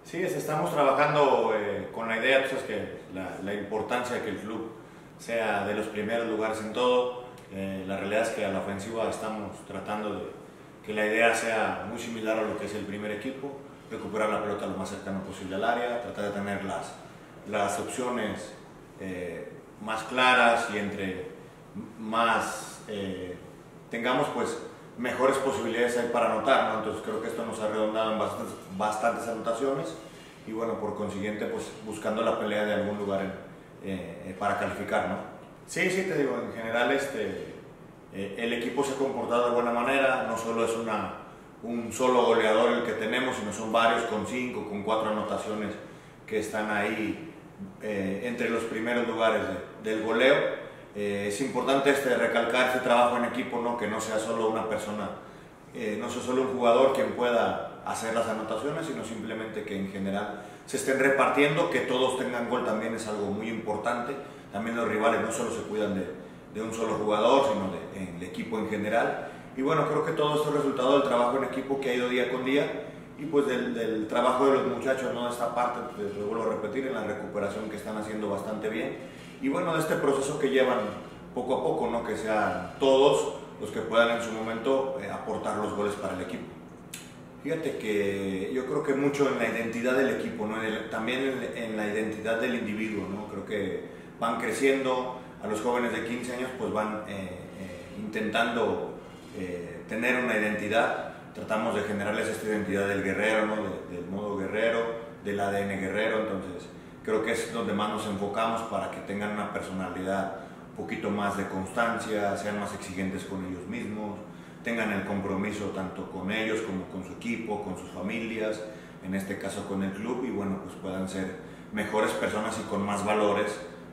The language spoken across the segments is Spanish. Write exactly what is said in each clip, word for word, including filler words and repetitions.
Sí, es- estamos trabajando eh, con la idea, tú sabes que la, la importancia de que el club sea de los primeros lugares en todo. Eh, la realidad es que a la ofensiva estamos tratando de que la idea sea muy similar a lo que es el primer equipo, recuperar la pelota lo más cercano posible al área, tratar de tener las, las opciones eh, más claras y entre más eh, tengamos pues mejores posibilidades ahí para anotar, ¿no? Entonces creo que esto nos ha redondado en bastantes, bastantes anotaciones y bueno, por consiguiente pues buscando la pelea de algún lugar en, eh, para calificar, ¿no? Sí, sí, te digo, en general este, eh, el equipo se ha comportado de buena manera, no solo es una, un solo goleador el que tenemos, sino son varios con cinco, con cuatro anotaciones que están ahí eh, entre los primeros lugares de, del goleo. Eh, es importante este, recalcar este trabajo en equipo, ¿no? Que no sea solo una persona, eh, no sea solo un jugador quien pueda hacer las anotaciones, sino simplemente que en general se estén repartiendo, que todos tengan gol también es algo muy importante. También los rivales no solo se cuidan de, de un solo jugador, sino del de, equipo en general. Y bueno, creo que todo esto es resultado del trabajo en equipo que ha ido día con día y pues del, del trabajo de los muchachos, ¿no? Esta parte, pues, lo vuelvo a repetir, en la recuperación que están haciendo bastante bien. Y bueno, de este proceso que llevan poco a poco, ¿no? Que sean todos los que puedan en su momento eh, aportar los goles para el equipo. Fíjate que yo creo que mucho en la identidad del equipo, ¿no? El, también en, en la identidad del individuo, ¿no? Creo que van creciendo, a los jóvenes de quince años pues van eh, eh, intentando eh, tener una identidad, tratamos de generarles esta identidad del guerrero, ¿no? De, del modo guerrero, del A D N guerrero, entonces creo que es donde más nos enfocamos para que tengan una personalidad un poquito más de constancia, sean más exigentes con ellos mismos, tengan el compromiso tanto con ellos como con su equipo, con sus familias, en este caso con el club, y bueno, pues puedan ser mejores personas y con más valores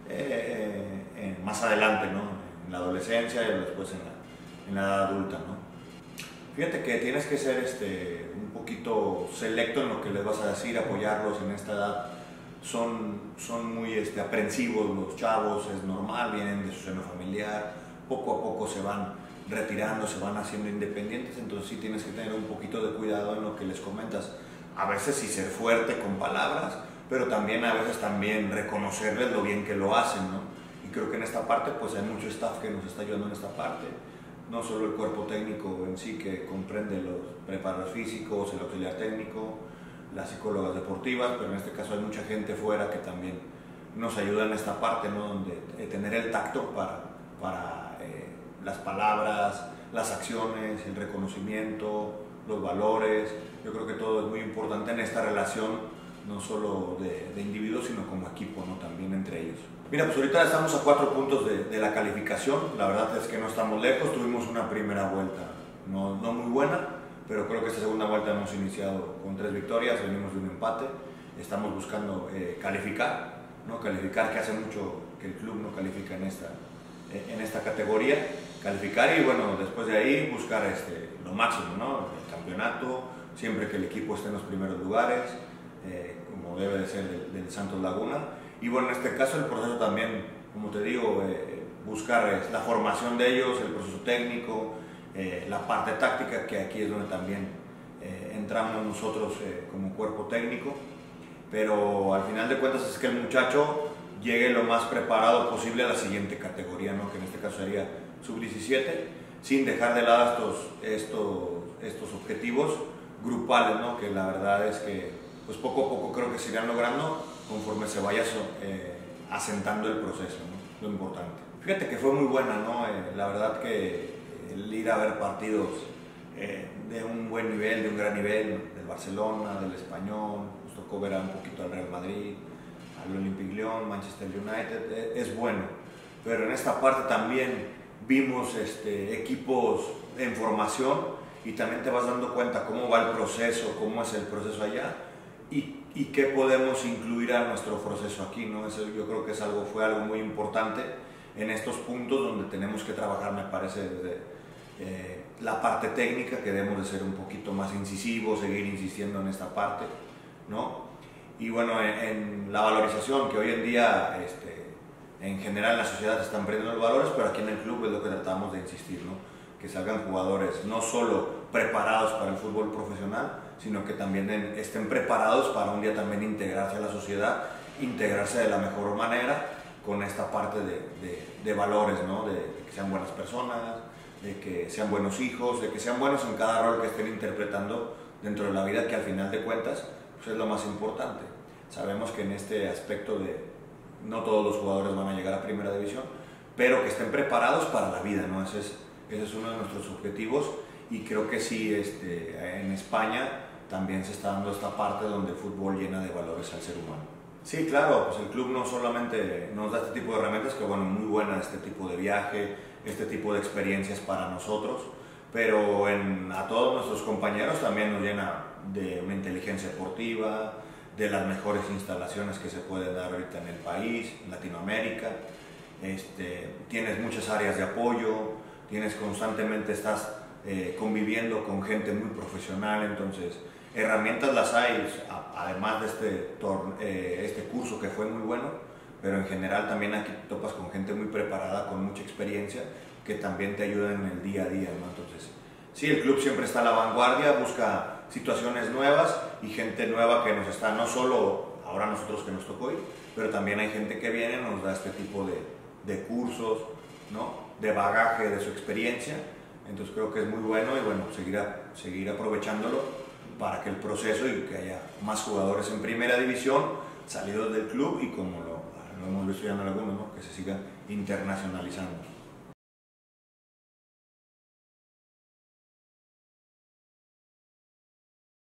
eh, eh, más adelante, ¿no? En la adolescencia y después en la, en la edad adulta, ¿no? Fíjate que tienes que ser este, un poquito selecto en lo que les vas a decir, apoyarlos en esta edad. Son, son muy este, aprensivos los chavos, es normal, vienen de su seno familiar, poco a poco se van retirando, se van haciendo independientes, entonces sí tienes que tener un poquito de cuidado en lo que les comentas. A veces sí ser fuerte con palabras, pero también a veces también reconocerles lo bien que lo hacen, ¿no? Y creo que en esta parte pues hay mucho staff que nos está ayudando en esta parte, no solo el cuerpo técnico en sí que comprende los preparadores físicos, el auxiliar técnico, las psicólogas deportivas, pero en este caso hay mucha gente fuera que también nos ayuda en esta parte, ¿no? Donde eh, tener el tacto para, para eh, las palabras, las acciones, el reconocimiento, los valores. Yo creo que todo es muy importante en esta relación, no solo de, de individuos, sino como equipo, ¿no? También entre ellos. Mira, pues ahorita estamos a cuatro puntos de, de la calificación, la verdad es que no estamos lejos, tuvimos una primera vuelta no, no muy buena, pero creo que esta segunda vuelta hemos iniciado con tres victorias, venimos de un empate, estamos buscando eh, calificar, ¿no? Calificar, que hace mucho que el club no califica en esta, eh, en esta categoría, calificar y bueno, después de ahí buscar este, lo máximo, ¿no? El campeonato, siempre que el equipo esté en los primeros lugares, eh, como debe de ser del, del Santos Laguna, y bueno, en este caso el proceso también, como te digo, eh, buscar eh, la formación de ellos, el proceso técnico, Eh, la parte táctica, que aquí es donde también eh, entramos nosotros eh, como cuerpo técnico, pero al final de cuentas es que el muchacho llegue lo más preparado posible a la siguiente categoría, ¿no? Que en este caso sería sub diecisiete, sin dejar de lado estos, estos, estos objetivos grupales, ¿no? Que la verdad es que pues poco a poco creo que se irán logrando conforme se vaya eh, asentando el proceso, ¿no? Lo importante. Fíjate que fue muy buena, ¿no? Eh, la verdad que el ir a ver partidos eh, de un buen nivel, de un gran nivel, del Barcelona, del Español, nos tocó ver un poquito al Real Madrid, al Olympique Lyon, Manchester United, eh, es bueno, pero en esta parte también vimos este, equipos en formación y también te vas dando cuenta cómo va el proceso, cómo es el proceso allá y, y qué podemos incluir a nuestro proceso aquí, ¿no? Eso yo creo que es algo, fue algo muy importante en estos puntos donde tenemos que trabajar, me parece, desde Eh, la parte técnica, que debemos de ser un poquito más incisivos, seguir insistiendo en esta parte, ¿no? Y bueno, en, en la valorización, que hoy en día este, en general en la sociedad se están perdiendo los valores, pero aquí en el club es lo que tratamos de insistir, ¿no? Que salgan jugadores no solo preparados para el fútbol profesional, sino que también estén preparados para un día también integrarse a la sociedad, integrarse de la mejor manera con esta parte de, de, de valores, ¿no? De, de que sean buenas personas, de que sean buenos hijos, de que sean buenos en cada rol que estén interpretando dentro de la vida, que al final de cuentas pues es lo más importante. Sabemos que en este aspecto de no todos los jugadores van a llegar a primera división, pero que estén preparados para la vida, ¿no? Ese es, ese es uno de nuestros objetivos, y creo que sí, este, en España también se está dando esta parte donde el fútbol llena de valores al ser humano. Sí, claro, pues el club no solamente nos da este tipo de herramientas, que bueno, muy buena este tipo de viaje, este tipo de experiencias para nosotros, pero en, a todos nuestros compañeros también nos llena de una inteligencia deportiva, de las mejores instalaciones que se pueden dar ahorita en el país, en Latinoamérica. Este, tienes muchas áreas de apoyo, tienes constantemente, estás eh, conviviendo con gente muy profesional, entonces herramientas las hay, además de este, eh, este curso que fue muy bueno, pero en general también aquí topas con gente muy preparada, con mucha experiencia, que también te ayudan en el día a día, ¿no? Entonces, sí, el club siempre está a la vanguardia, busca situaciones nuevas y gente nueva que nos está, no solo ahora nosotros que nos tocó ir, pero también hay gente que viene y nos da este tipo de, de cursos, ¿no? De bagaje de su experiencia. Entonces creo que es muy bueno y bueno, seguir, a, seguir aprovechándolo para que el proceso y que haya más jugadores en primera división salidos del club y como lo, lo hemos visto ya en algunos, ¿no? Que se siga internacionalizando.